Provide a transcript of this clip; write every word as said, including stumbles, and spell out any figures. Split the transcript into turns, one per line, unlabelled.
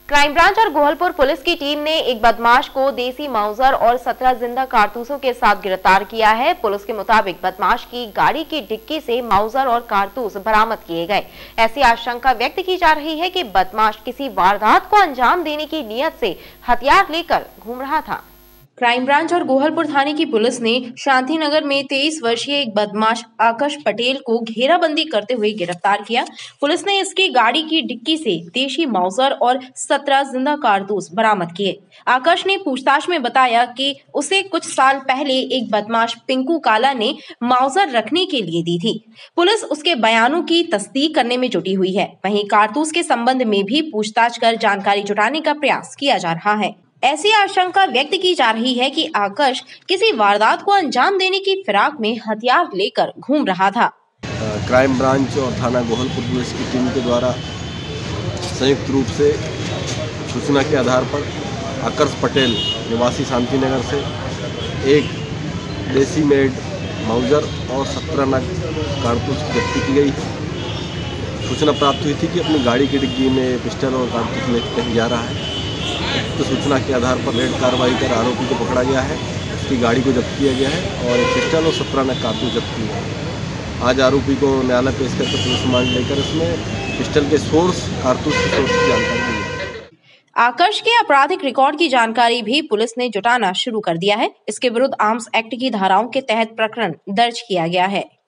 Crime branch और Gohalpur police की team ने एक बदमाश को देसी माउजर और सत्रह जिंदा कारतूसों के साथ गिरफ्तार किया है। पुलिस के मुताबिक बदमाश की गाड़ी की डिक्की से माउजर और कारतूस बरामद किए गए। ऐसी आशंका व्यक्त की जा रही है कि बदमाश किसी वारदात को अंजाम देने की नीयत से हथियार लेकर घूम रहा था। क्राइम ब्रांच और गोहलपुर थाने की पुलिस ने शांतिनगर में तेईस वर्षीय एक बदमाश आकाश पटेल को घेराबंदी करते हुए गिरफ्तार किया। पुलिस ने इसकी गाड़ी की डिक्की से देशी माउजर और सत्रह जिंदा कारतूस बरामद किए। आकाश ने पूछताछ में बताया कि उसे कुछ साल पहले एक बदमाश पिंकू काला ने माउजर रखने के लिए दी थी। पुलिस उसके बयानों की तस्दीक करने में जुटी हुई है। वहीं कारतूस के संबंध में भी पूछताछ कर जानकारी जुटाने का प्रयास किया जा रहा है। ऐसी आशंका व्यक्त की जा रही है कि आकाश किसी वारदात को अंजाम देने की फिराक में हथियार लेकर घूम रहा था।
क्राइम ब्रांच और थाना गोहलपुर पुलिस की टीम के द्वारा संयुक्त रूप से सूचना के आधार पर आकाश पटेल निवासी शांतिनगर से एक देसी मेड माउजर और सत्रह नग कारतूस की जब्ती की गई है। सूचना प्राप्त हुई थी कि अपनी गाड़ी की डिग्गी में पिस्टल और कारतूस लेकर कहीं जा रहा है। तो सूचना के आधार पर रेड कार्रवाई कर आरोपी को पकड़ा गया है। उसकी गाड़ी को जब्त किया गया है और एक पिस्टल और सत्रह नग कारतूस जब्त किए हैं। आज आरोपी को न्यायालय पेश करके पुलिस रिमांड लेकर इसमें पिस्टल के सोर्स, कारतूस के सोर्स की जानकारी दी है।
आकाश के आपराधिक रिकॉर्ड की जानकारी भी पुलिस ने जुटाना शुरू कर दिया है। इसके विरुद्ध आर्म्स एक्ट की धाराओं के तहत प्रकरण दर्ज किया गया है।